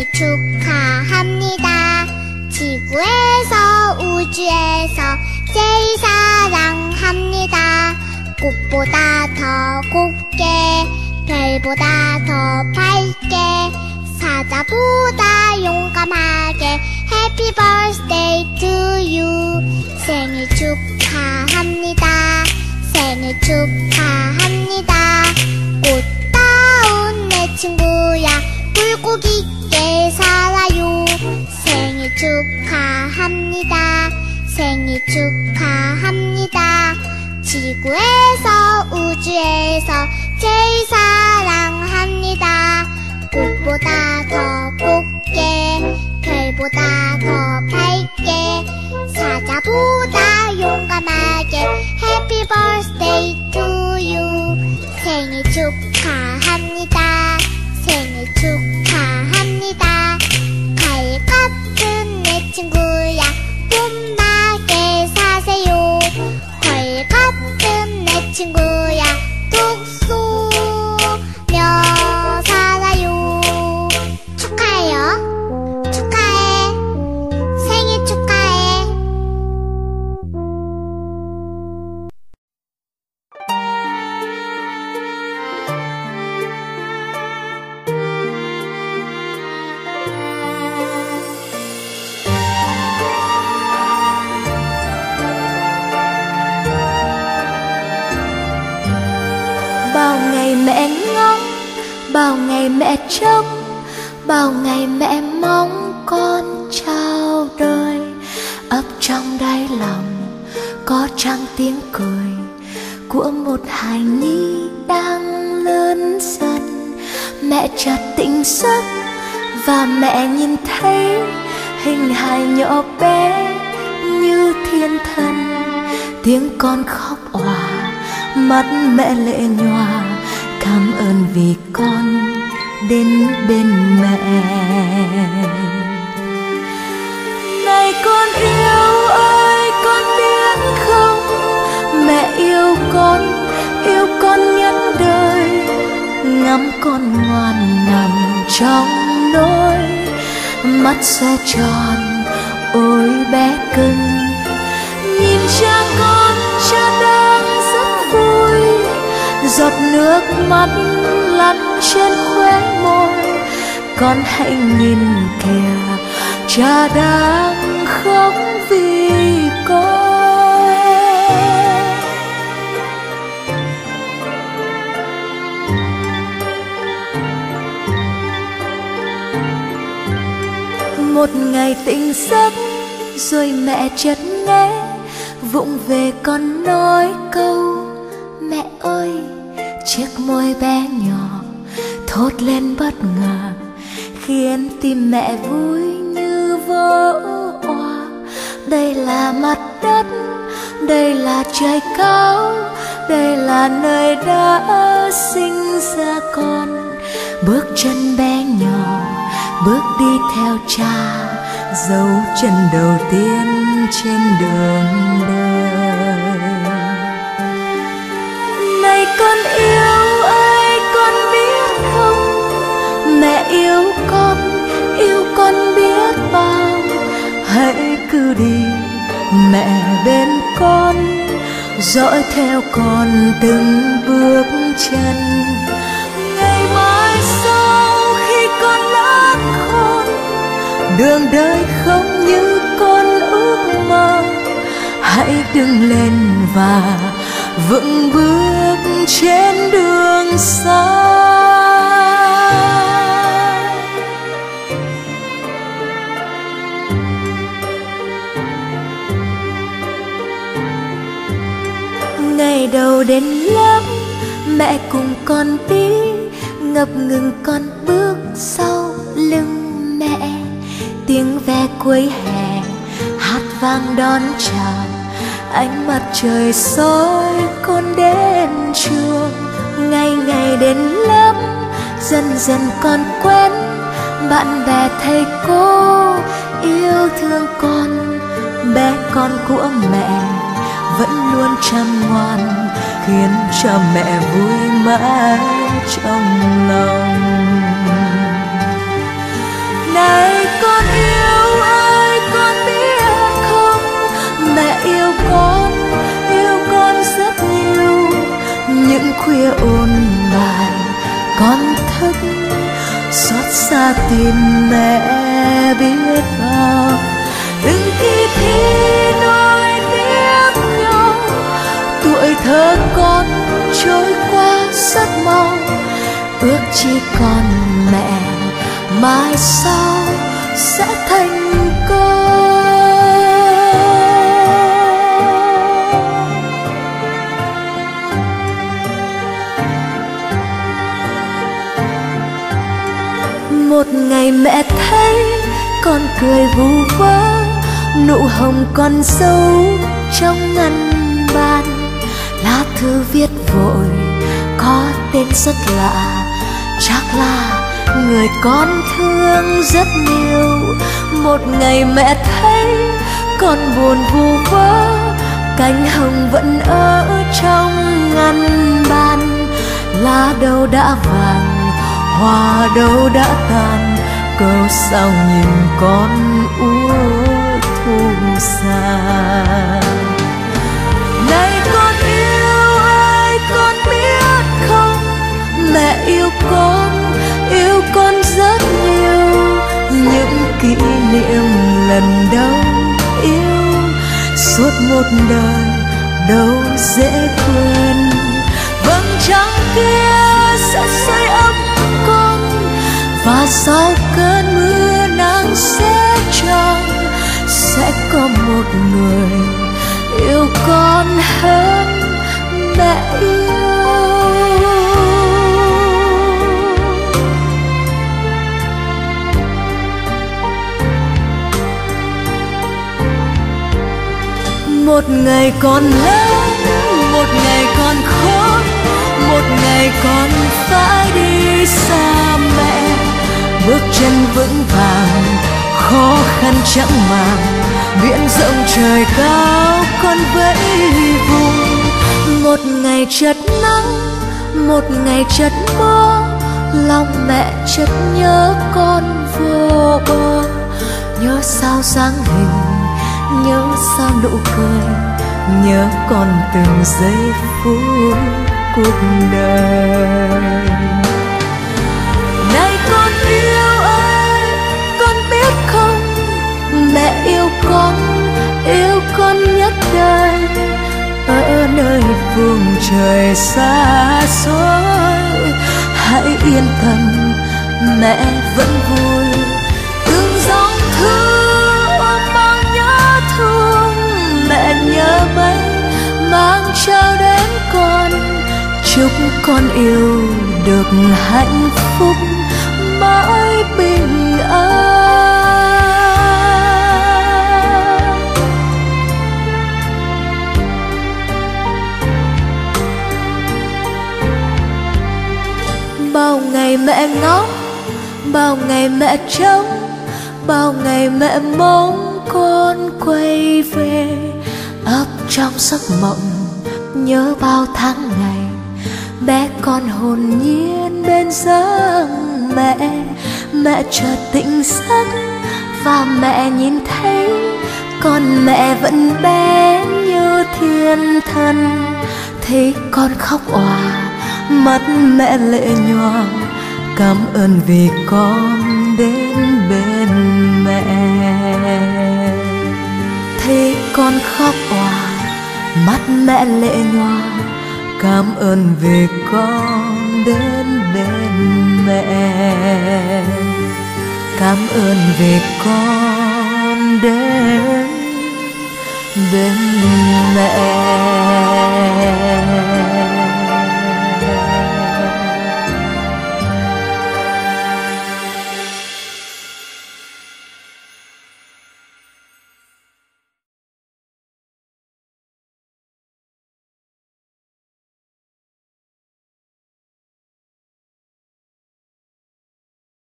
생일 축하합니다. 지구에서 우주에서 제일 사랑합니다. 꽃보다 더 곱게 별보다 더 밝게 사자보다 용감하게 Happy birthday to you. 생일 축하합니다. 생일 축하합니다. 꽃다운 내 친구야 굴곡 있게 살아요. 생일 축하합니다. 생일 축하합니다. 지구에서 우주에서 제일 사랑합니다. 꽃보다 더 곱게 별보다 더 밝게 사자보다 용감하게 Happy birthday to you. 생일 축하합니다. 생일 축하합니다. 가을 같은 내 친구야 봄나게 사세요. 벌 같은 내 친구야 뚝 쏘며 살아요. 축하해요. 축하해. 생일 축하해. Bao ngày mẹ ngóng, bao ngày mẹ trông, bao ngày mẹ mong con chào đời. Ấp trong đáy lòng có trăng tiếng cười của một hài nhi đang lớn dần. Mẹ chợt tỉnh giấc và mẹ nhìn thấy hình hài nhỏ bé như thiên thần. Tiếng con khóc òa, mắt mẹ lệ nhòa, cảm ơn vì con đến bên mẹ. Này con yêu ơi, con biết không, mẹ yêu con nhất đời. Ngắm con ngoan nằm trong nỗi, mắt sẽ tròn ôi bé cưng. Nhìn cha con, cha đang rất vui, giọt nước mắt lăn trên khóe môi. Con hãy nhìn kìa, cha đang khóc vì con. Một ngày tỉnh giấc rồi mẹ chợt nghe vụng về con nói câu mẹ ơi. Chiếc môi bé nhỏ thốt lên bất ngờ, khiến tim mẹ vui như vỡ òa. Đây là mặt đất, đây là trời cao, đây là nơi đã sinh ra con. Bước chân bé nhỏ bước đi theo cha, dấu chân đầu tiên trên đường đời. Này con yêu ơi, con biết không, mẹ yêu con biết bao. Hãy cứ đi mẹ bên con, dõi theo con từng bước chân. Ngày mai sau khi con lớn khôn, đường đời không như con ước mơ. Hãy đứng lên và vững bước trên đường xa. Ngày đầu đến lớp, mẹ cùng con đi, ngập ngừng con bước sau lưng mẹ. Tiếng ve cuối hè hát vang đón chào, ánh mặt trời soi con đến trường. Ngày ngày đến lớp, dần dần con quen bạn bè thầy cô yêu thương con. Bé con của mẹ vẫn luôn chăm ngoan, khiến cho mẹ vui mãi trong lòng. Này con yêu ơi, con biết không, mẹ yêu con rất nhiều. Những khuya ôn bài con thức, xót xa tìm mẹ biết bao. Từng khi thi nối tiếp nhau, tuổi thơ con trôi qua rất mau. Ước chỉ còn mẹ mai sau sẽ thành công. Một ngày mẹ thấy con cười vu vơ, nụ hồng con dấu trong ngăn bàn. Lá thư viết vội có tên rất lạ, chắc là người con thương rất nhiều. Một ngày mẹ thấy con buồn vu vơ, cánh hồng vẫn ở trong ngăn bàn. Lá đâu đã vàng, hoa đâu đã tàn, câu sao nhìn con úa thu xa. Này con yêu ơi, con biết không, mẹ yêu con rất nhiều. Những kỷ niệm lần đầu yêu, suốt một đời đâu dễ quên. Vầng trăng kia sẽ sưởi ấm con, và sau cơn mưa nắng sẽ tròn. Sẽ có một người yêu con hơn mẹ yêu. Một ngày con lớn, một ngày con khóc, một ngày con phải đi xa mẹ. Bước chân vững vàng, khó khăn chẳng màng, biển rộng trời cao con vẫy vùng. Một ngày chợt nắng, một ngày chợt mưa, lòng mẹ chợt nhớ con vô bờ. Nhớ sao dáng hình, nhớ sao nụ cười, nhớ con từng giây phút cuộc đời. Này con yêu ơi, con biết không, mẹ yêu con nhất đời. Ở nơi phương trời xa xôi, hãy yên tâm, mẹ vẫn vui. Từng dòng thư ôm bao nhớ thương, mẹ nhớ mấy mang trao đến con. Chúc con yêu được hạnh phúc mãi bình an. Bao ngày mẹ ngóng, bao ngày mẹ trông, bao ngày mẹ mong con quay về. Ấp trong giấc mộng nhớ bao tháng ngày, bé con hồn nhiên bên giấc mẹ. Mẹ chợt tỉnh giấc và mẹ nhìn thấy con mẹ vẫn bé như thiên thần. Thấy con khóc òa, mắt mẹ lệ nhòa, cảm ơn vì con đến bên mẹ. Thấy con khóc òa, mắt mẹ lệ nhòa, cảm ơn vì con đến bên mẹ. Cảm ơn vì con đến bên